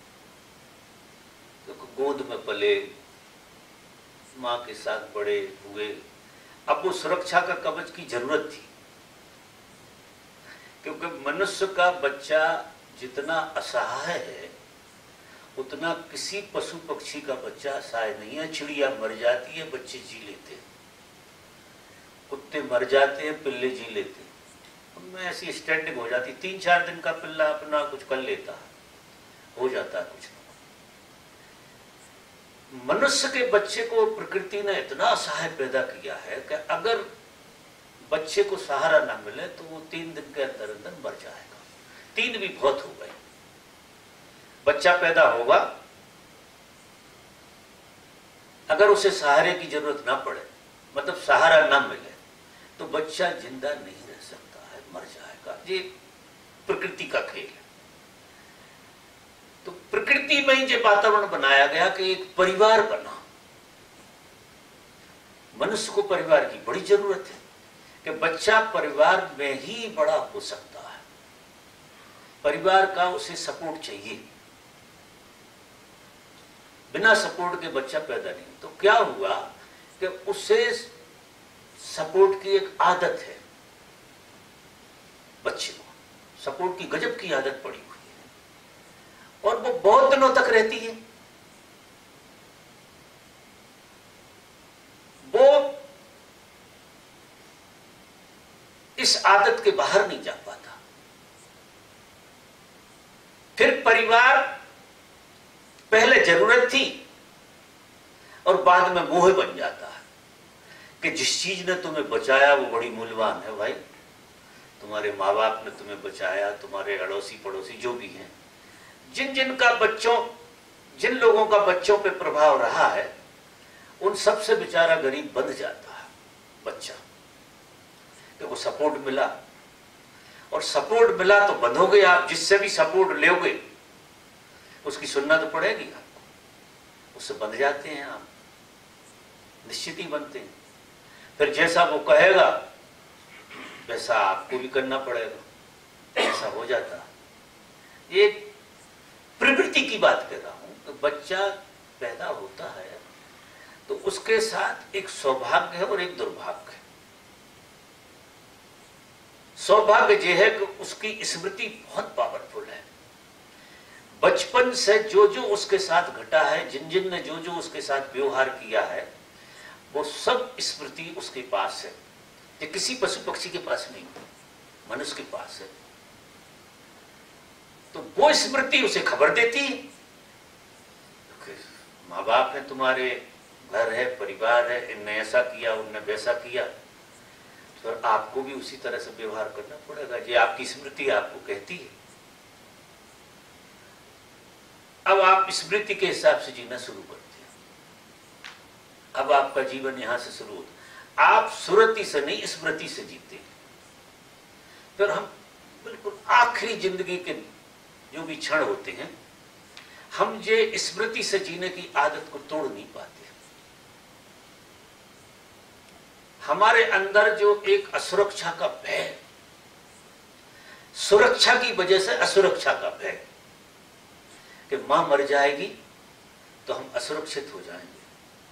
तो गोद में पले, मां के साथ बड़े हुए, अब वो सुरक्षा का कवच की जरूरत थी, क्योंकि मनुष्य का बच्चा जितना असहाय है उतना किसी पशु पक्षी का बच्चा असहाय नहीं है। चिड़िया मर जाती है, बच्चे जी लेते हैं। कुत्ते मर जाते हैं, पिल्ले जी लेते हैं। उनमें ऐसी स्टैंडिंग हो जाती, तीन चार दिन का पिल्ला अपना कुछ कर लेता है, हो जाता है कुछ। मनुष्य के बच्चे को प्रकृति ने इतना असहाय पैदा किया है कि अगर बच्चे को सहारा ना मिले तो वो तीन दिन के अंदर अंदर मर जाएगा। तीन भी बहुत हो गए। बच्चा पैदा होगा, अगर उसे सहारे की जरूरत ना पड़े, मतलब सहारा ना मिले, तो बच्चा जिंदा नहीं रह सकता है, मर जाएगा। ये प्रकृति का खेल है। तो प्रकृति में ही वातावरण बनाया गया कि एक परिवार बना। मनुष्य को परिवार की बड़ी जरूरत है कि बच्चा परिवार में ही बड़ा हो सकता है। परिवार का उसे सपोर्ट चाहिए। बिना सपोर्ट के बच्चा पैदा नहीं। तो क्या हुआ कि उसे सपोर्ट की एक आदत है। बच्चे को सपोर्ट की गजब की आदत पड़ी हुई है। और वो बहुत दिनों तक रहती है। वो इस आदत के बाहर नहीं जा पाता। फिर परिवार पहले जरूरत थी और बाद में मोह बन जाता है कि जिस चीज ने तुम्हें बचाया वो बड़ी मूल्यवान है भाई। तुम्हारे माँ बाप ने तुम्हें बचाया, तुम्हारे अड़ोसी पड़ोसी जो भी हैं, जिन जिन का बच्चों जिन लोगों का बच्चों पे प्रभाव रहा है, उन सबसे बेचारा गरीब बंध जाता है बच्चा, कि वो सपोर्ट मिला। और सपोर्ट मिला तो बंधोगे आप, जिससे भी सपोर्ट लोगे उसकी सुनना तो पड़ेगी आपको, उससे बंध जाते हैं आप, निश्चित ही बनते हैं। फिर जैसा वो कहेगा वैसा आपको भी करना पड़ेगा, ऐसा हो जाता है। ये प्रवृत्ति की बात कर रहा हूं। तो बच्चा पैदा होता है तो उसके साथ एक सौभाग्य है और एक दुर्भाग्य है। सौभाग्य यह है कि उसकी स्मृति बहुत पावरफुल है। बचपन से जो जो उसके साथ घटा है, जिन जिन ने जो जो उसके साथ व्यवहार किया है, वो सब स्मृति उसके पास है। ये किसी पशु पक्षी के पास नहीं, मनुष्य के पास है। तो वो स्मृति उसे खबर देती है, माँ बाप है तुम्हारे, घर है, परिवार है, इनने ऐसा किया, उनने वैसा किया, तो आपको भी उसी तरह से व्यवहार करना पड़ेगा। ये आपकी स्मृति आपको कहती है। अब आप स्मृति के हिसाब से जीना शुरू करते हैं। अब आपका जीवन यहां से शुरू होता है। आप सुरति से नहीं, स्मृति से जीते हैं। फिर हम बिल्कुल आखिरी जिंदगी के जो भी क्षण होते हैं, हम ये स्मृति से जीने की आदत को तोड़ नहीं पाते। हमारे अंदर जो एक असुरक्षा का भय, सुरक्षा की वजह से असुरक्षा का भय, कि मां मर जाएगी तो हम असुरक्षित हो जाएंगे,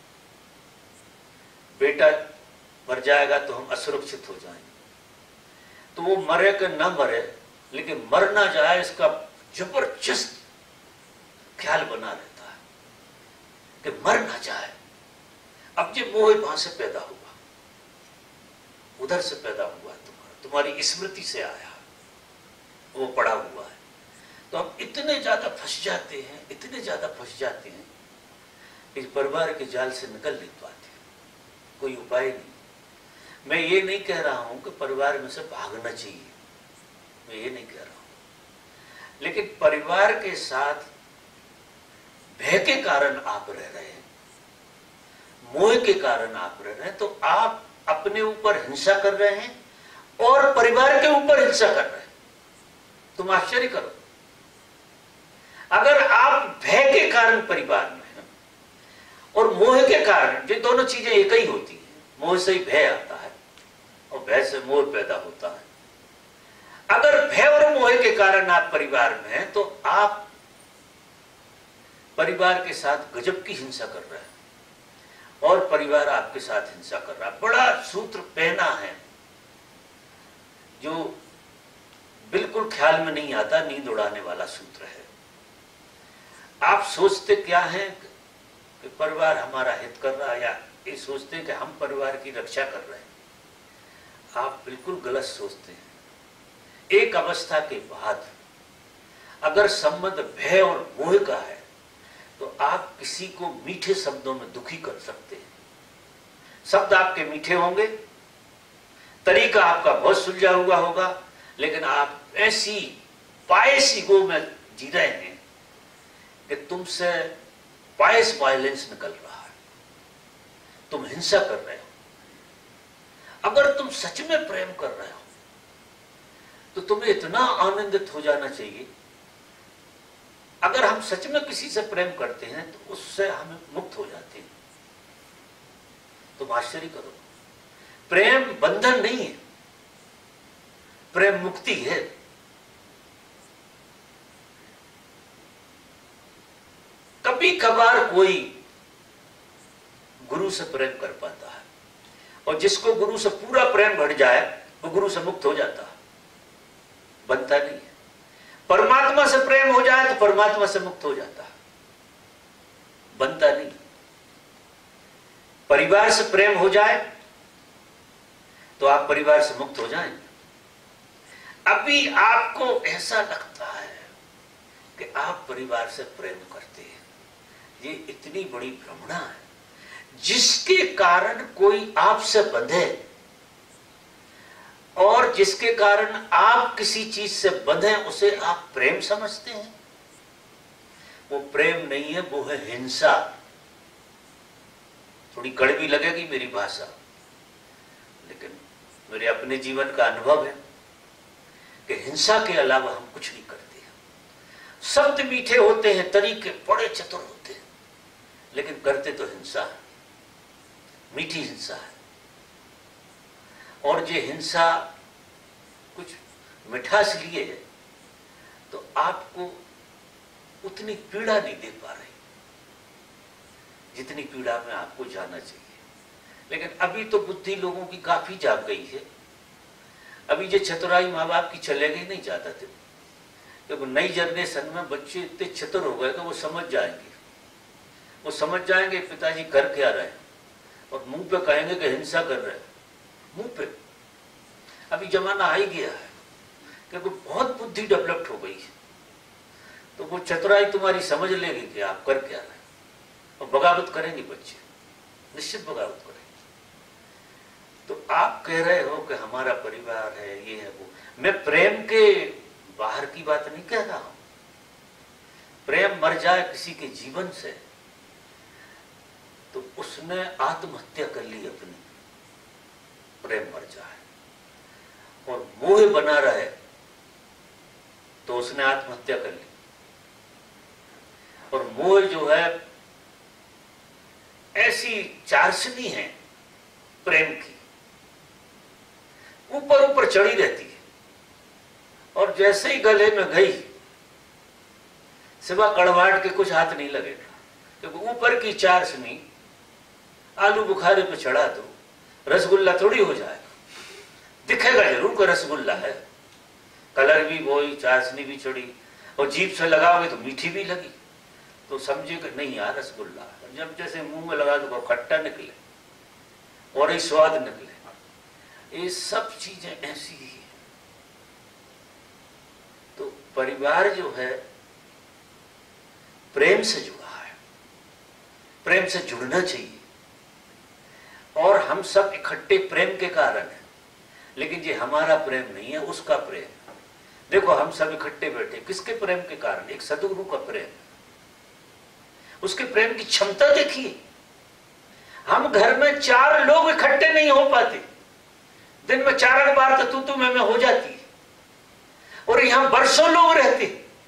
बेटा मर जाएगा तो हम असुरक्षित हो जाएंगे। तो वो मरे कि ना मरे, लेकिन मर ना जाए इसका जबरदस्त ख्याल बना रहता है कि मर ना जाए। अब ये मोह वहां से पैदा हुआ, उधर से पैदा हुआ, तुम्हारा तुम्हारी स्मृति से आया, वो पड़ा हुआ है। तो हम इतने ज्यादा फंस जाते हैं, इतने ज्यादा फंस जाते हैं, इस परिवार के जाल से निकल नहीं पाते, कोई उपाय नहीं। मैं ये नहीं कह रहा हूं कि परिवार में से भागना चाहिए, मैं ये नहीं कह रहा हूं, लेकिन परिवार के साथ भय के कारण आप रह रहे हैं, मोह के कारण आप रह रहे हैं, तो आप अपने ऊपर हिंसा कर रहे हैं और परिवार के ऊपर हिंसा कर रहे हैं। तुम आश्चर्य करो, अगर आप भय के कारण परिवार में हैं और मोह के कारण, ये दोनों चीजें एक ही होती हैं, मोह से ही भय आता है और भय से मोह पैदा होता है। अगर भय और मोह के कारण आप परिवार में हैं तो आप परिवार के साथ गजब की हिंसा कर रहे हैं और परिवार आपके साथ हिंसा कर रहा है। बड़ा सूत्र पहना है जो बिल्कुल ख्याल में नहीं आता, नींद उड़ाने वाला सूत्र है। आप सोचते क्या है कि परिवार हमारा हित कर रहा है, या ये सोचते हैं कि हम परिवार की रक्षा कर रहे हैं। आप बिल्कुल गलत सोचते हैं। एक अवस्था के बाद अगर संबंध भय और मोह का है तो आप किसी को मीठे शब्दों में दुखी कर सकते हैं। शब्द आपके मीठे होंगे, तरीका आपका बहुत सुलझा हुआ होगा, लेकिन आप ऐसी पायसी गो में जी रहे हैं कि तुमसे पायस वायलेंस निकल रहा है, तुम हिंसा कर रहे हो। अगर तुम सच में प्रेम कर रहे हो तो तुम्हें इतना आनंदित हो जाना चाहिए। अगर हम सच में किसी से प्रेम करते हैं तो उससे हम मुक्त हो जाते हैं। तुम आश्चर्य करो, प्रेम बंधन नहीं है, प्रेम मुक्ति है। कभी कभार कोई गुरु से प्रेम कर पाता है और जिसको गुरु से पूरा प्रेम बढ़ जाए वो गुरु से मुक्त हो जाता है, बनता नहीं है। परमात्मा से प्रेम हो जाए तो परमात्मा से मुक्त हो जाता है, बनता नहीं। परिवार से प्रेम हो जाए तो आप परिवार से मुक्त हो जाएंगे। अभी आपको ऐसा लगता है कि आप परिवार से प्रेम करते हैं, ये इतनी बड़ी भ्रमणा है। जिसके कारण कोई आपसे बंधे और जिसके कारण आप किसी चीज से बंधे उसे आप प्रेम समझते हैं, वो प्रेम नहीं है, वो है हिंसा। थोड़ी कड़वी लगेगी मेरी भाषा, लेकिन मेरे अपने जीवन का अनुभव है कि हिंसा के अलावा हम कुछ नहीं करते। शब्द मीठे होते हैं, तरीके बड़े चतुर होते हैं, लेकिन करते तो हिंसा है, मीठी हिंसा है। और ये हिंसा कुछ मिठास लिए है तो आपको उतनी पीड़ा नहीं दे पा रही जितनी पीड़ा में आपको जाना चाहिए। लेकिन अभी तो बुद्धि लोगों की काफी जाग गई है। अभी ये चतुराई माँ बाप की चलेगी नहीं जाता थे, क्योंकि नई जनरेशन में बच्चे इतने चतुर हो गए कि वो समझ जाएंगे, वो समझ जाएंगे पिताजी कर क्या रहे हैं, और मुंह पे कहेंगे कि हिंसा कर रहे हैं, मुंह पे। अभी जमाना आ ही गया है क्योंकि बहुत बुद्धि डेवलप्ड हो गई है, तो वो चतुराई तुम्हारी समझ लेगी कि आप कर क्या रहे हैं, और बगावत करेंगे बच्चे, निश्चित बगावत करेंगे। तो आप कह रहे हो कि हमारा परिवार है, ये है वो। मैं प्रेम के बाहर की बात नहीं कह रहा हूं। प्रेम मर जाए किसी के जीवन से तो उसने आत्महत्या कर ली अपनी, प्रेम मर जाए। और मोह बना रहे तो उसने आत्महत्या कर ली। और मोह जो है ऐसी चारसनी है प्रेम की, ऊपर ऊपर चढ़ी रहती है, और जैसे ही गले में गई सिवा कड़वाहट के कुछ हाथ नहीं लगेगा, क्योंकि ऊपर की चारसनी आलू बुखारे पे चढ़ा दो रसगुल्ला थोड़ी हो जाएगा, दिखेगा जरूर कि रसगुल्ला है, कलर भी वही, चाशनी भी चढ़ी, और जीभ से लगाओगे तो मीठी भी लगी, तो समझे कि नहीं यार रसगुल्ला है। जब जैसे मुंह में लगा दो खट्टा निकले और एक स्वाद निकले, ये सब चीजें ऐसी ही है। तो परिवार जो है प्रेम से जुड़ा है, प्रेम से जुड़ना चाहिए, और हम सब इकट्ठे प्रेम के कारण हैं। लेकिन ये हमारा प्रेम नहीं है, उसका प्रेम। देखो हम सब इकट्ठे बैठे किसके प्रेम के कारण? एक सदगुरु का प्रेम। उसके प्रेम की क्षमता देखिए। हम घर में चार लोग इकट्ठे नहीं हो पाते, दिन में चार बार तो तू तू मैं मैं हो जाती है, और यहां बरसों लोग रहते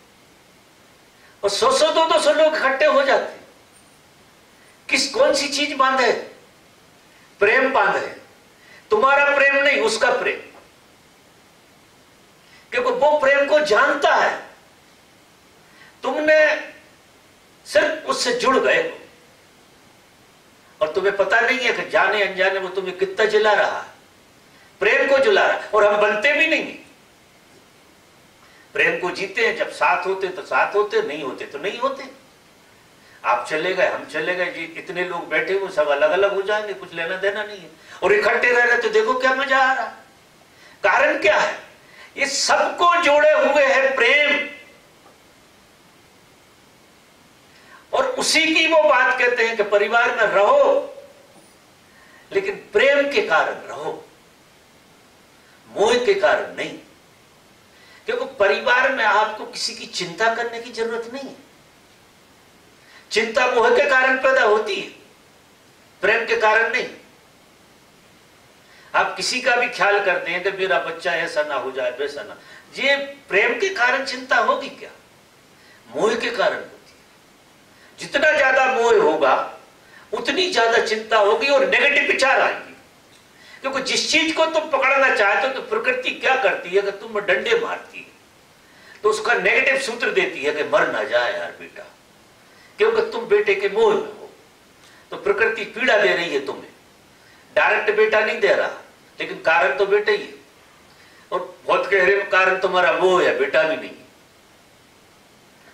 और सौ सौ दो दो सौ लोग इकट्ठे हो जाते। किस कौन सी चीज बांधे? प्रेम बांधे। तुम्हारा प्रेम नहीं, उसका प्रेम, क्योंकि वो प्रेम को जानता है। तुमने सिर्फ उससे जुड़ गए हो और तुम्हें पता नहीं है कि जाने अनजाने वो तुम्हें कितना जला रहा है, प्रेम को जला रहा है। और हम बनते भी नहीं, प्रेम को जीते हैं। जब साथ होते तो साथ होते, नहीं होते तो नहीं होते। आप चले गए, हम चले गए जी, इतने लोग बैठे हुए सब अलग अलग हो जाएंगे, कुछ लेना देना नहीं है। और इकट्ठे रह रहे तो देखो क्या मजा आ रहा। कारण क्या है? ये सबको जोड़े हुए है प्रेम, और उसी की वो बात कहते हैं कि परिवार में रहो, लेकिन प्रेम के कारण रहो, मोह के कारण नहीं। क्योंकि परिवार में आपको किसी की चिंता करने की जरूरत नहीं है। चिंता मोह के कारण पैदा होती है, प्रेम के कारण नहीं। आप किसी का भी ख्याल करते हैं कि मेरा बच्चा ऐसा ना हो जाए, वैसा ना, ये प्रेम के कारण चिंता होगी क्या? मोह के कारण होती है। जितना ज्यादा मोह होगा उतनी ज्यादा चिंता होगी और नेगेटिव विचार आएंगे। क्योंकि जिस चीज को तुम पकड़ना चाहते हो तो प्रकृति क्या करती है कि तुम डंडे मारती है, तो उसका नेगेटिव सूत्र देती है कि मर ना जाए यार बेटा, क्योंकि तुम बेटे के मोह में हो। तो प्रकृति पीड़ा दे रही है तुम्हें, डायरेक्ट बेटा नहीं दे रहा, लेकिन कारण तो बेटा ही है। और बहुत गहरे कारण तुम्हारा मोह है, बेटा भी नहीं।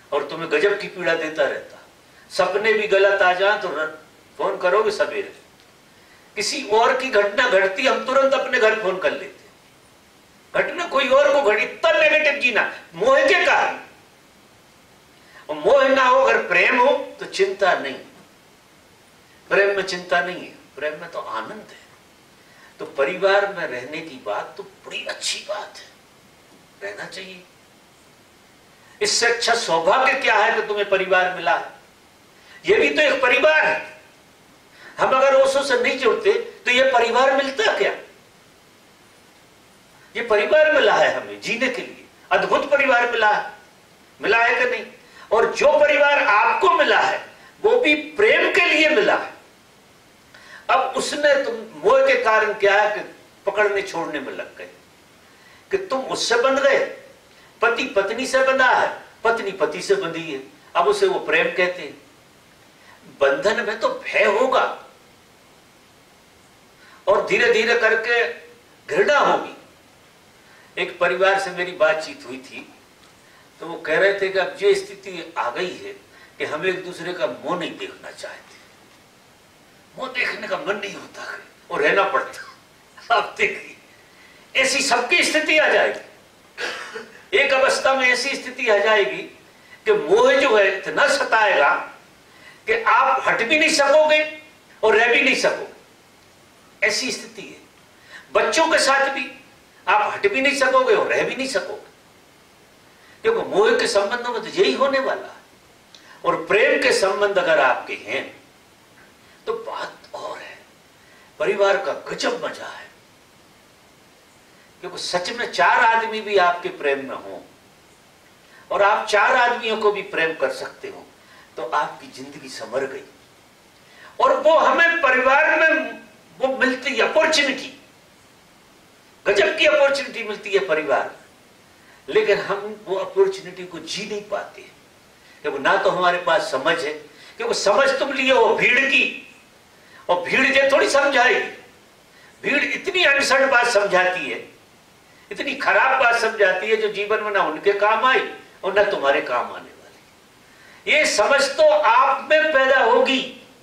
और तुम्हें गजब की पीड़ा देता रहता। सपने भी गलत आ जाए तो फोन करोगे सवेरे, किसी और की घटना घटती हम तुरंत अपने घर फोन कर लेते, घटना कोई और को घटी, इतना नेगेटिव जीना मोह के कारण। और मोह ना हो, अगर प्रेम हो तो चिंता नहीं, प्रेम में चिंता नहीं है, प्रेम में तो आनंद है। तो परिवार में रहने की बात तो बड़ी अच्छी बात है, रहना चाहिए। इससे अच्छा सौभाग्य क्या है कि तुम्हें परिवार मिला है। यह भी तो एक परिवार है। हम अगर ओशो से नहीं जुड़ते तो यह परिवार मिलता क्या। ये परिवार मिला है हमें जीने के लिए, अद्भुत परिवार मिला है, मिला है कि नहीं। और जो परिवार आपको मिला है वो भी प्रेम के लिए मिला है। अब उसने तुम मोह के कारण क्या है कि पकड़ने छोड़ने में लग गए, कि तुम उससे बंध गए। पति पत्नी से बंधा है, पत्नी पति से बंधी है, अब उसे वो प्रेम कहते हैं। बंधन में तो भय होगा और धीरे धीरे करके घृणा होगी। एक परिवार से मेरी बातचीत हुई थी तो वो कह रहे थे कि अब ये स्थिति आ गई है कि हम एक दूसरे का मुंह नहीं देखना चाहते, मुंह देखने का मन नहीं होता है और रहना पड़ता। आप देखिए ऐसी सबकी स्थिति आ जाएगी। एक अवस्था में ऐसी स्थिति आ जाएगी कि मोह जो है इतना सताएगा कि आप हट भी नहीं सकोगे और रह भी नहीं सकोगे। ऐसी स्थिति है। बच्चों के साथ भी आप हट भी नहीं सकोगे और रह भी नहीं सकोगे, क्योंकि मोह के संबंधों में तो यही होने वाला है। और प्रेम के संबंध अगर आपके हैं तो बात और है, परिवार का गजब मजा है। क्योंकि सच में चार आदमी भी आपके प्रेम में हो और आप चार आदमियों को भी प्रेम कर सकते हो तो आपकी जिंदगी संवर गई। और वो हमें परिवार में वो मिलती है अपॉर्चुनिटी, गजब की अपॉर्चुनिटी मिलती है परिवार, लेकिन हम वो अपॉर्चुनिटी को जी नहीं पाते, क्योंकि ना तो हमारे पास समझ है। क्योंकि समझ तुम लिए हो भीड़ की, और भीड़ ये थोड़ी समझाएगी। भीड़ इतनी अनसठ बात समझाती है, इतनी खराब बात समझाती है जो जीवन में ना उनके काम आई और ना तुम्हारे काम आने वाली। ये समझ तो आप में पैदा होगी,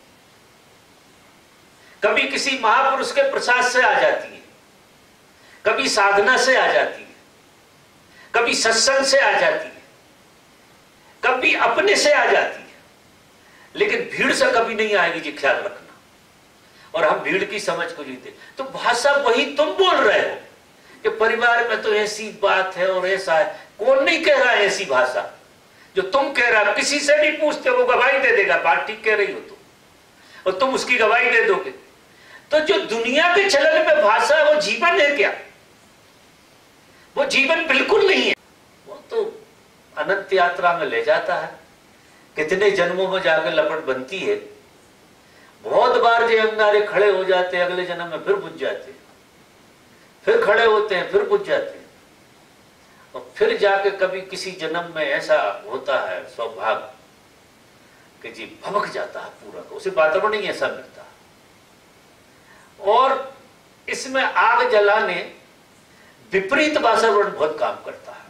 कभी किसी महापुरुष के प्रसाद से आ जाती है, कभी साधना से आ जाती है, कभी सत्संग से आ जाती है, कभी अपने से आ जाती है, लेकिन भीड़ से कभी नहीं आएगी, जी ख्याल रखना। और हम भीड़ की समझ को जीते। तो भाषा वही तुम बोल रहे हो कि परिवार में तो ऐसी बात है और ऐसा है। कौन नहीं कह रहा है ऐसी भाषा जो तुम कह रहा हो। किसी से भी पूछते हो वो गवाही दे देगा, बात ठीक कह रही हो तुम, और तुम उसकी गवाही दे दोगे। तो जो दुनिया के चलन में भाषा है वो जीवन है क्या? वो जीवन बिल्कुल नहीं है। वो तो अनंत यात्रा में ले जाता है, कितने जन्मों में जाकर लपट बनती है। बहुत बार जो अंगारे खड़े हो जाते हैं, अगले जन्म में फिर बुझ जाते हैं, फिर खड़े होते हैं, फिर बुझ जाते हैं, और फिर जाके कभी किसी जन्म में ऐसा होता है सौभाग्य कि जी भभक जाता है पूरा, तो उसे वातावरण ही ऐसा मिलता है। और इसमें आग जलाने विपरीत वातावरण बहुत काम करता है,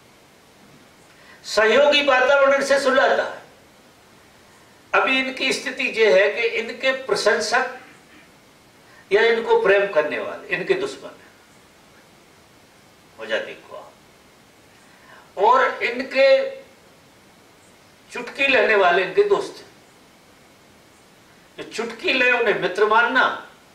सहयोगी वातावरण से सुलझाता है। अभी इनकी स्थिति यह है कि इनके प्रशंसक या इनको प्रेम करने वाले इनके दुश्मन है, वजह देखो आप, और इनके चुटकी लेने वाले इनके दोस्त हैं। जो चुटकी ले उन्हें मित्र मानना,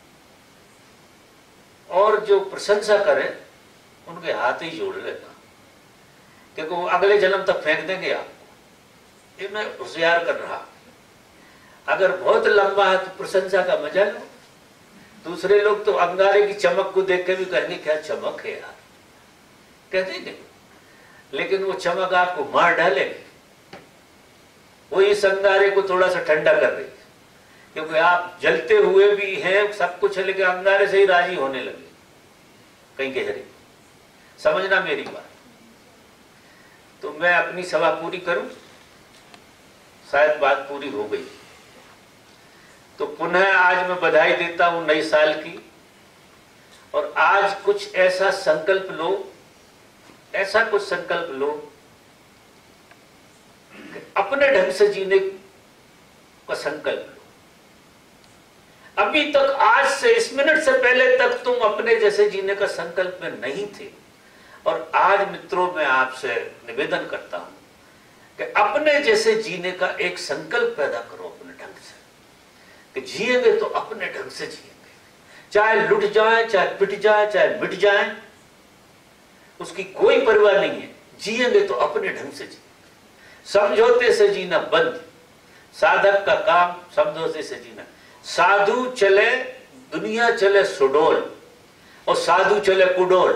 और जो प्रशंसा करे उनके हाथ ही जोड़ लेना, क्योंकि वो अगले जन्म तक फेंक देंगे आपको। ये मैं होशियार कर रहा। अगर बहुत लंबा है तो प्रशंसा का मजा लो। दूसरे लोग तो अंगारे की चमक को देख के भी कहेंगे क्या चमक है यार, कहते नहीं, लेकिन वो चमक आपको मार डालेगी। वो इस अंगारे को थोड़ा सा ठंडा कर रही है, क्योंकि आप जलते हुए भी हैं, सब कुछ है, लेकिन अंगारे से ही राजी होने लगे कहीं गहरे। समझना मेरी बात। तो मैं अपनी सभा पूरी करूं, शायद बात पूरी हो गई। तो पुनः आज मैं बधाई देता हूं नए साल की। और आज कुछ ऐसा संकल्प लो, ऐसा कुछ संकल्प लो अपने ढंग से जीने का संकल्प लो। अभी तक, आज से, इस मिनट से पहले तक तुम अपने जैसे जीने का संकल्प में नहीं थे, और आज मित्रों मैं आपसे निवेदन करता हूं कि अपने जैसे जीने का एक संकल्प पैदा करो अपने ढंग से, कि जिएंगे तो अपने ढंग से जिएंगे, चाहे लुट जाए, चाहे पिट जाए, चाहे मिट जाए, उसकी कोई परवाह नहीं है। जिएंगे तो अपने ढंग से जिएंगे। समझौते से जीना बंद। साधक का काम समझौते से जीना। साधु चले दुनिया चले सुडोल, और साधु चले कुडोल।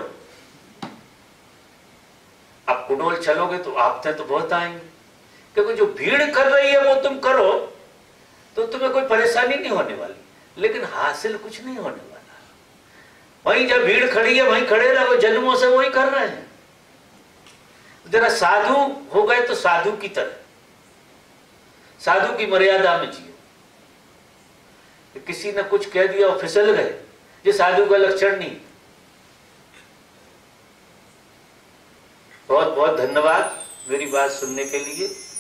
अब कुडोल चलोगे तो आपते तो बहुत आएंगे, क्योंकि जो भीड़ कर रही है वो तुम करो तो तुम्हें कोई परेशानी नहीं होने वाली, लेकिन हासिल कुछ नहीं होने वाला। वहीं जब भीड़ खड़ी है वहीं खड़े रहो, जन्मों से वही कर रहे हैं। जरा साधु हो गए तो साधु की तरह, साधु की मर्यादा में जियो। किसी ने कुछ कह दिया और फिसल गए, ये साधु का लक्षण नहीं। बहुत बहुत धन्यवाद मेरी बात सुनने के लिए।